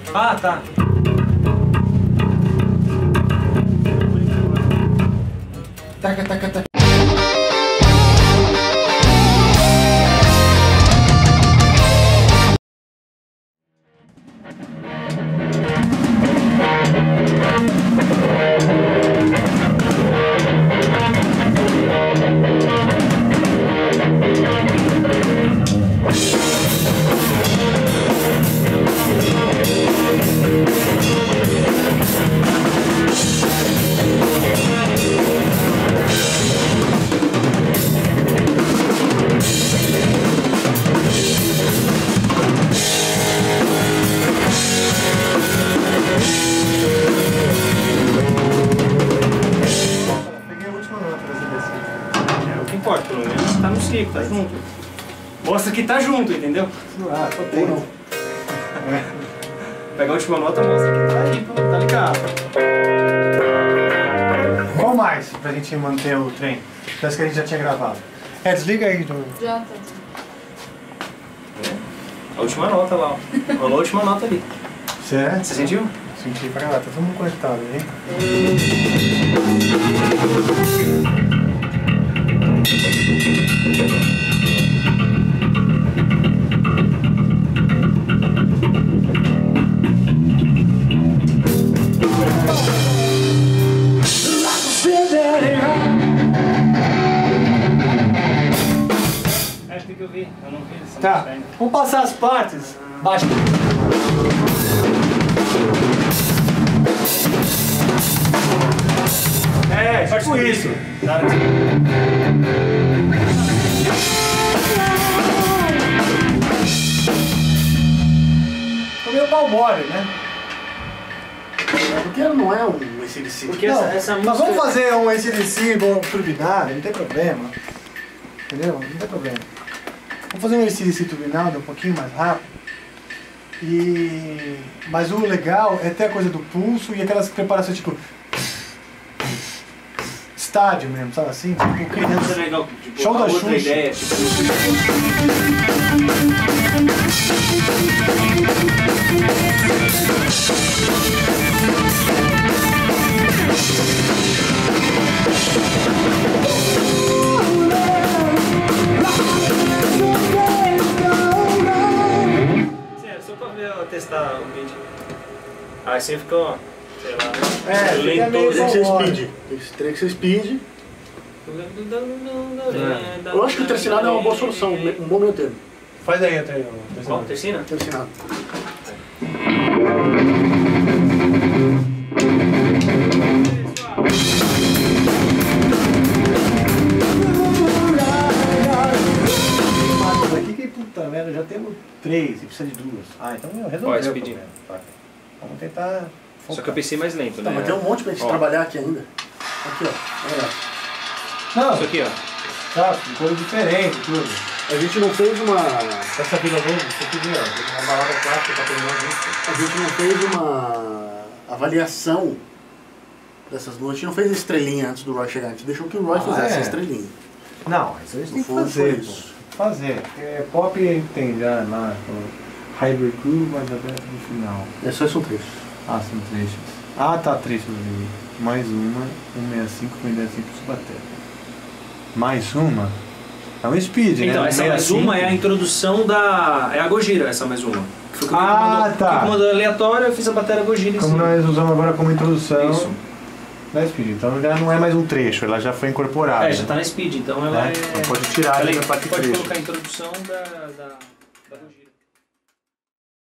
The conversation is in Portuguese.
Ah, tá. Taca, taca, taca. Importa, pelo menos tá no ciclo, tá junto. Mostra que tá junto, entendeu? Ah, tô tendo. Pega a última nota, mostra que tá aí, tá ligado. Qual mais pra gente manter o trem? Das que a gente já tinha gravado. Desliga aí do... Já tá. A última nota lá, ó. Rolou a última nota ali. Certo? Você sentiu? Senti pra cá, tá todo mundo conectado, hein? Tem que ouvir, eu não vi. Tá, vamos passar as partes. Baixa. É, tipo isso. Ficou meio balbório, né? Porque não é um AC/DC. Porque Não, essa música... nós vamos fazer um AC/DC turbinado, não tem problema. Entendeu? Não tem problema. Vamos fazer um AC/DC turbinado um pouquinho mais rápido. Mas o legal é ter a coisa do pulso e aquelas preparações tipo... estádio mesmo, sabe assim? Tipo, criança. Legal, tipo, Show da outra Xuxa. ideia, tipo... Só pra ver, testar o vídeo. Aí você fica, ó, sei lá, né? Fica meio Tem que ser balbório. speed. Tem que ser speed. Eu acho que o tercinado é uma boa solução, um bom meio termo. Faz aí até Qual? Tercina? Tercinado. Aqui que puta merda, já temos 3 e precisa de 2. Ah, então resolveu o speed. problema. Tá. Vamos tentar focar. Só que eu pensei mais lento, Tá, né? mas tem um monte pra gente Ó. trabalhar aqui ainda. Aqui, ó. Olha lá. Não, Isso aqui, ó. tá, ficou diferente tudo. A gente não fez uma. Essa fila novo, você que viu, ó, tem uma balada clássica pra terminar isso. A gente não fez uma avaliação dessas duas. A gente não fez a estrelinha antes do Roy chegar. A gente deixou que o Roy fizesse a estrelinha. Não, isso a gente tem que fundo foi fazer, isso. pô. Fazer. Porque pop tem já lá, o Hybrid Groove, mas aberto no final. É só são trechos. Ah, são trechos. Ah, tá, trechos ali. Mais uma, 165 com 165 bater. Mais uma? É um speed, né? Então, essa mais 65. uma é a introdução da... É a Gojira, essa mais uma. Que foi tá. comando aleatório, eu fiz a bateria Gojira em Como cima. nós usamos agora como introdução Isso. da speed. Então já não é mais um trecho, ela já foi incorporada. É, já tá na speed, então ela né? é... Então pode tirar ela da parte pode trecho. colocar a introdução da Gojira.